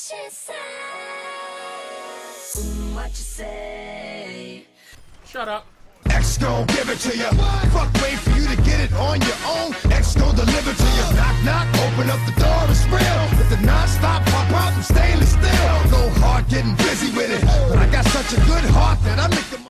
she say? What you say? Shut up. X gon' give it to you. Fuck, wait for you to get it on your own. X gon' deliver to you. Knock, knock, open up the door, it's real.